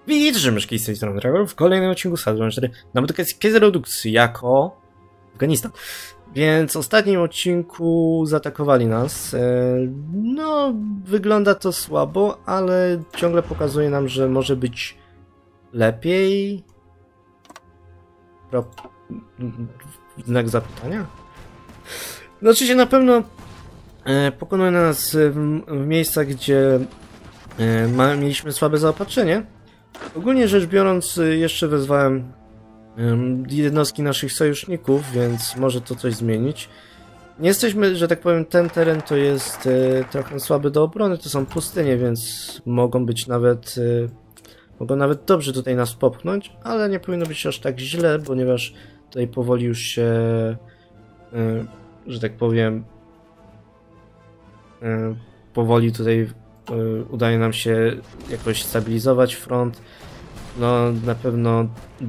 Witajcie, myszki z tej strony Dragor w kolejnym odcinku Sadron 4 na modyfikację redukcji jako Afganistan. Więc w ostatnim odcinku zaatakowali nas. No, wygląda to słabo, ale ciągle pokazuje nam, że może być lepiej. Znak zapytania? Znaczy się na pewno pokonuje nas w miejscach, gdzie mieliśmy słabe zaopatrzenie. Ogólnie rzecz biorąc, jeszcze wezwałem jednostki naszych sojuszników, więc może to coś zmienić. Nie jesteśmy, że tak powiem, ten teren to jest trochę słaby do obrony, to są pustynie, więc mogą nawet dobrze tutaj nas popchnąć, ale nie powinno być aż tak źle, ponieważ tutaj powoli już się, że tak powiem, powoli tutaj udaje nam się jakoś stabilizować front. No na pewno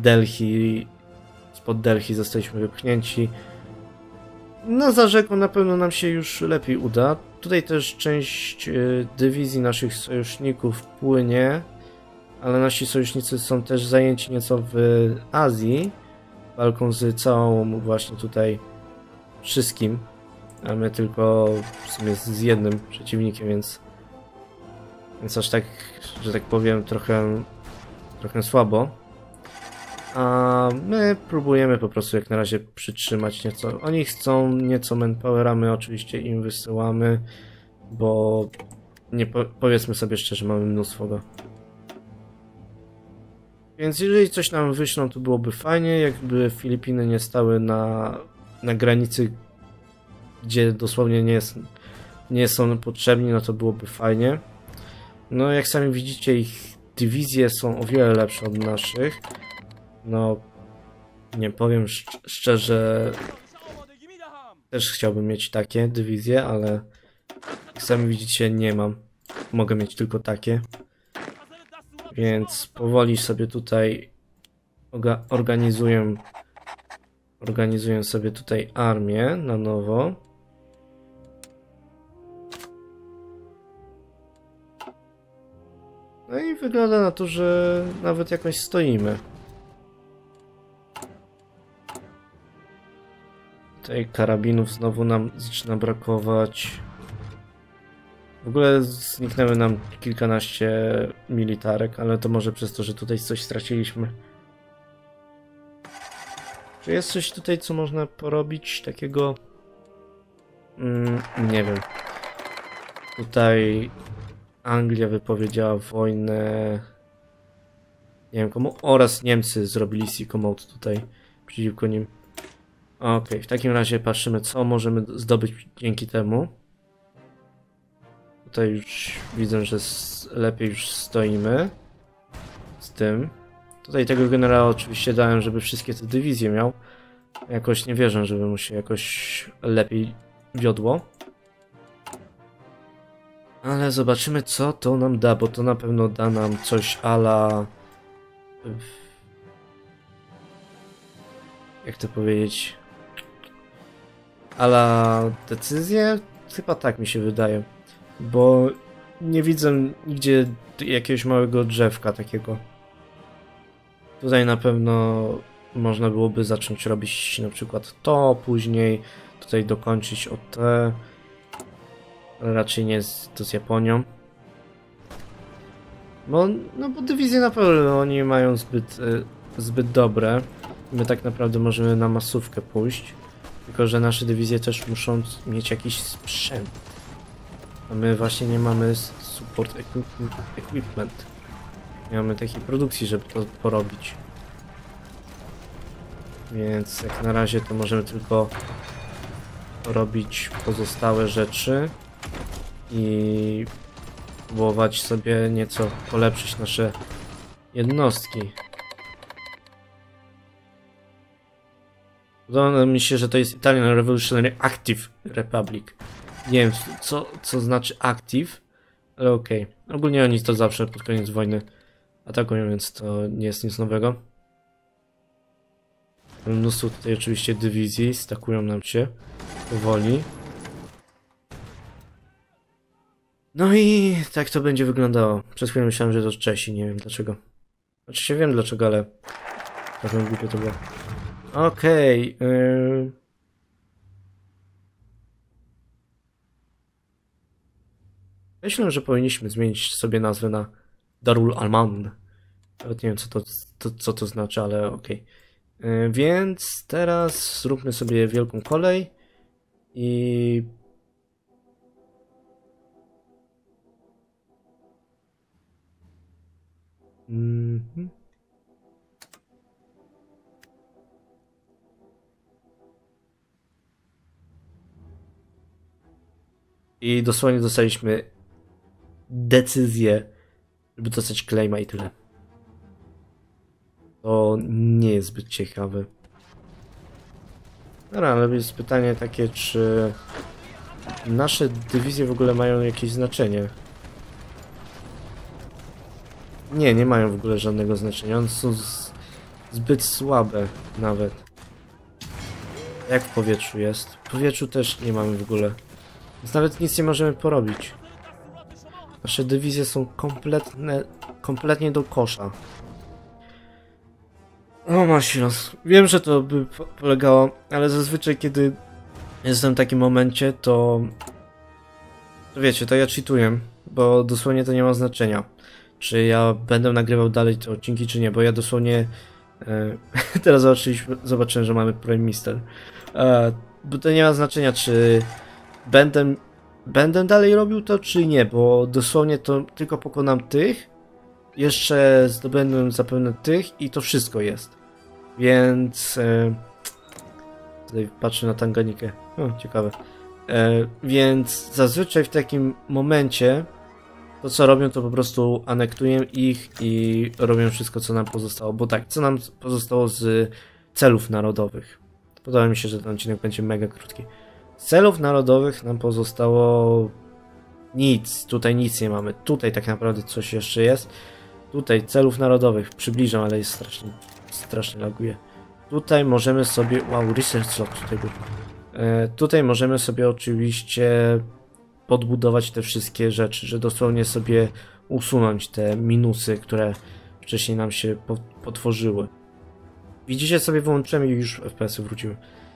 spod Delhi zostaliśmy wypchnięci. No za rzeką na pewno nam się już lepiej uda. Tutaj też część dywizji naszych sojuszników płynie, ale nasi sojusznicy są też zajęci nieco w Azji, walką z całą właśnie tutaj wszystkim, a my tylko w sumie z jednym przeciwnikiem, więc aż tak, że tak powiem, trochę słabo. A my próbujemy po prostu jak na razie przytrzymać nieco. Oni chcą nieco manpowera, my oczywiście im wysyłamy, bo nie powiedzmy sobie szczerze, mamy mnóstwo go. Więc jeżeli coś nam wyślą, to byłoby fajnie, jakby Filipiny nie stały na granicy, gdzie dosłownie nie są potrzebni, no to byłoby fajnie. No jak sami widzicie, ich dywizje są o wiele lepsze od naszych. No, nie powiem szczerze, też chciałbym mieć takie dywizje, ale jak sami widzicie, nie mam. Mogę mieć tylko takie. Więc powoli sobie tutaj organizuję sobie tutaj armię na nowo. No i wygląda na to, że nawet jakoś stoimy. Tutaj karabinów znowu nam zaczyna brakować. W ogóle zniknęły nam kilkanaście militarek, ale to może przez to, że tutaj coś straciliśmy. Czy jest coś tutaj, co można porobić takiego? Nie wiem. Tutaj Anglia wypowiedziała wojnę, nie wiem komu, oraz Niemcy zrobili sicko mode tutaj przeciwko nim. Okej, w takim razie patrzymy, co możemy zdobyć dzięki temu. Tutaj już widzę, że lepiej już stoimy z tym. Tutaj tego generała oczywiście dałem, żeby wszystkie te dywizje miał. Jakoś nie wierzę, żeby mu się jakoś lepiej wiodło. Ale zobaczymy, co to nam da, bo to na pewno da nam coś ala... Jak to powiedzieć? Ala decyzję? Chyba tak mi się wydaje. Bo nie widzę nigdzie jakiegoś małego drzewka takiego. Tutaj na pewno można byłoby zacząć robić na przykład to, później tutaj dokończyć o te. Raczej nie jest to z Japonią. Bo dywizje na pewno oni mają zbyt dobre. My tak naprawdę możemy na masówkę pójść. Tylko że nasze dywizje też muszą mieć jakiś sprzęt. A my właśnie nie mamy support equipment. Nie mamy takiej produkcji, żeby to porobić. Więc jak na razie to możemy tylko robić pozostałe rzeczy i próbować sobie nieco polepszyć nasze jednostki. Wydaje mi się, że to jest Italian Revolutionary Active Republic. Nie wiem, co znaczy active, ale okej. Ogólnie oni to zawsze pod koniec wojny atakują, więc to nie jest nic nowego. Mnóstwo tutaj oczywiście dywizji, stakują nam się powoli. No i tak to będzie wyglądało. Przez chwilę myślałem, że to Czesi, nie wiem dlaczego. Oczywiście wiem dlaczego, ale trochę głupio to było. Okej. Myślę, że powinniśmy zmienić sobie nazwę na Darul Aman. Nawet nie wiem co to znaczy, ale okej. Więc teraz zróbmy sobie wielką kolej i... I dosłownie dostaliśmy decyzję, żeby dostać claima i tyle. To nie jest zbyt ciekawe. Dobra, ale jest pytanie takie, czy nasze dywizje w ogóle mają jakieś znaczenie? Nie, nie mają w ogóle żadnego znaczenia. One są zbyt słabe nawet. Jak w powietrzu jest? W powietrzu też nie mamy w ogóle. Więc nawet nic nie możemy porobić. Nasze dywizje są kompletnie do kosza. O, Masilos. Wiem, że to by polegało, ale zazwyczaj kiedy jestem w takim momencie, to wiecie, to ja cheatuję, bo dosłownie to nie ma znaczenia, czy ja będę nagrywał dalej te odcinki, czy nie, bo ja dosłownie teraz zobaczyłem, że mamy Prime Mister. Bo to nie ma znaczenia, czy będę dalej robił to, czy nie, bo dosłownie to tylko pokonam tych, jeszcze zdobędę zapewne tych i to wszystko jest. Więc tutaj patrzę na Tanganikę. O, ciekawe. Więc zazwyczaj w takim momencie to co robią, to po prostu anektuję ich i robią wszystko co nam pozostało. Bo tak, co nam pozostało z celów narodowych. Podoba mi się, że ten odcinek będzie mega krótki. Z celów narodowych nam pozostało nic. Tutaj nic nie mamy. Tutaj tak naprawdę coś jeszcze jest. Tutaj celów narodowych przybliżam, ale jest strasznie laguje. Tutaj możemy sobie... Wow, research log tutaj był. Tutaj możemy sobie oczywiście podbudować te wszystkie rzeczy, że dosłownie sobie usunąć te minusy, które wcześniej nam się potworzyły. Widzicie, sobie wyłączyłem i już FPS-y wróciły.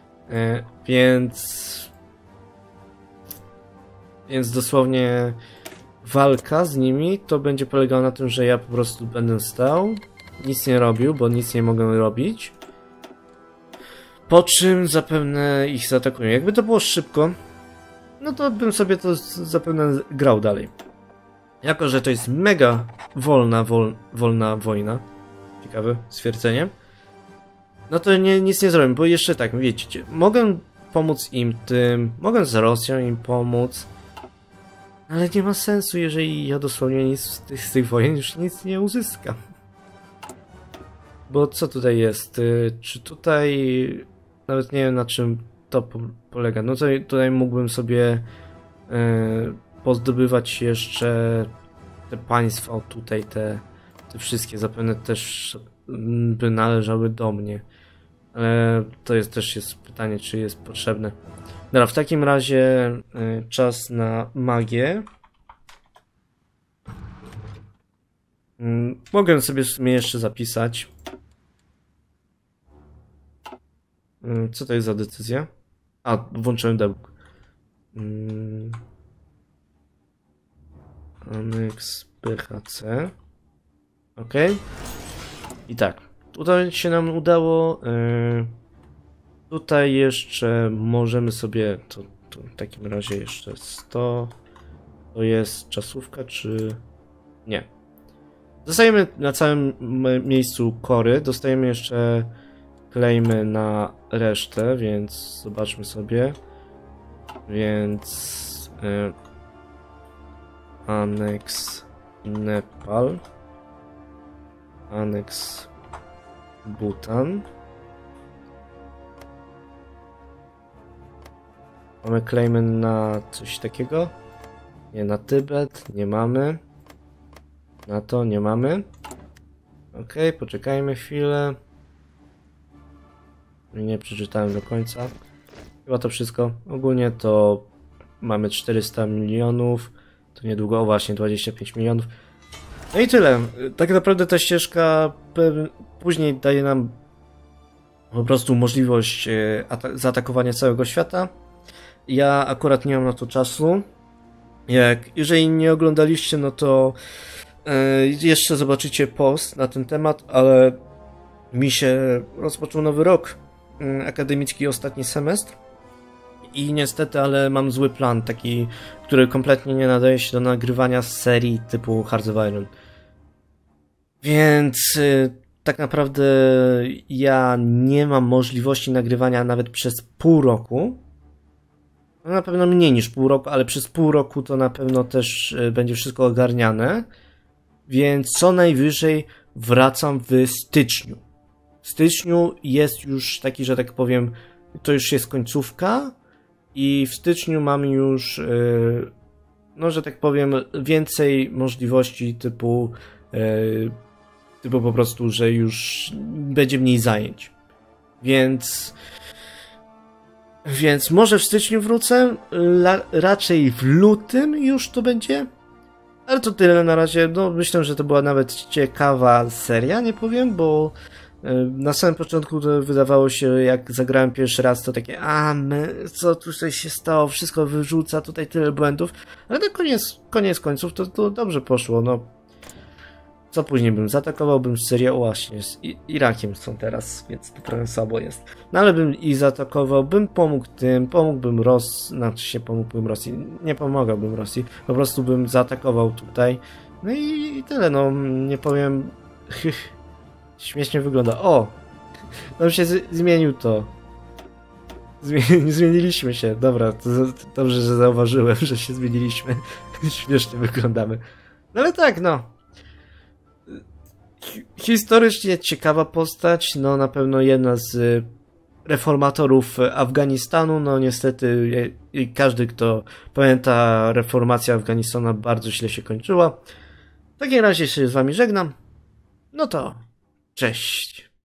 Więc dosłownie walka z nimi to będzie polegała na tym, że ja po prostu będę stał, nic nie robił, bo nic nie mogę robić. Po czym zapewne ich zaatakują. Jakby to było szybko, no to bym sobie to zapewne grał dalej. Jako że to jest mega wolna wojna, ciekawe stwierdzenie, no to nic nie zrobię, bo jeszcze tak, wiecie, mogę pomóc im tym, mogę z Rosją im pomóc, ale nie ma sensu, jeżeli ja dosłownie nic z tych wojen już nic nie uzyskam. Bo co tutaj jest? Czy tutaj... Nawet nie wiem, na czym to polega. No tutaj mógłbym sobie pozdobywać jeszcze te państwa, o tutaj te wszystkie zapewne też by należały do mnie. Ale to też jest pytanie, czy jest potrzebne. Dobra, w takim razie czas na magię. Mogę sobie w sumie jeszcze zapisać. Co to jest za decyzja? A, włączyłem debug. Annex PHC. Ok. I tak. Tutaj się nam udało. Tutaj jeszcze możemy sobie... To w takim razie jeszcze 100. To jest czasówka, czy... Nie. Dostajemy na całym miejscu kory. Dostajemy jeszcze... Claimy na resztę, więc zobaczmy sobie. Więc Annex Nepal, Annex Bhutan. Mamy claimy na coś takiego? Nie, na Tybet nie mamy. Na to nie mamy. Ok, poczekajmy chwilę. Nie przeczytałem do końca. Chyba to wszystko. Ogólnie to mamy 400 milionów. To niedługo, o właśnie, 25 milionów. No i tyle. Tak naprawdę ta ścieżka później daje nam po prostu możliwość zaatakowania całego świata. Ja akurat nie mam na to czasu. Jeżeli nie oglądaliście, no to jeszcze zobaczycie post na ten temat, ale mi się rozpoczął nowy rok akademicki, ostatni semestr i niestety, ale mam zły plan, taki, który kompletnie nie nadaje się do nagrywania serii typu Hearts of Iron. Więc tak naprawdę ja nie mam możliwości nagrywania nawet przez pół roku. No na pewno mniej niż pół roku, ale przez pół roku to na pewno też będzie wszystko ogarniane. Więc co najwyżej wracam w styczniu. W styczniu jest już taki, że tak powiem, to już jest końcówka i w styczniu mamy już, no że tak powiem, więcej możliwości typu po prostu, że już będzie mniej zajęć. Więc może w styczniu wrócę, raczej w lutym już to będzie. Ale to tyle na razie. No, myślę, że to była nawet ciekawa seria, nie powiem, bo na samym początku to wydawało się, jak zagrałem pierwszy raz, to takie co tu się stało, wszystko wyrzuca, tutaj tyle błędów. Ale na koniec końców to dobrze poszło, no. Co później bym zaatakowałbym serię, właśnie z Irakiem są teraz, więc to trochę słabo jest. No ale bym i zaatakował, bym pomógł tym, pomógłbym pomógłbym Rosji, nie pomagałbym Rosji, po prostu bym zaatakował tutaj. No i tyle, no, nie powiem, śmiesznie wygląda. O! Tam się zmienił to. Zmieniliśmy się, dobra, to dobrze, że zauważyłem, że się zmieniliśmy. Śmiesznie wyglądamy. No ale tak, no. Historycznie ciekawa postać, no na pewno jedna z reformatorów Afganistanu, no niestety każdy, kto pamięta, reformacja Afganistanu bardzo źle się kończyła. W takim razie się z wami żegnam, no to cześć.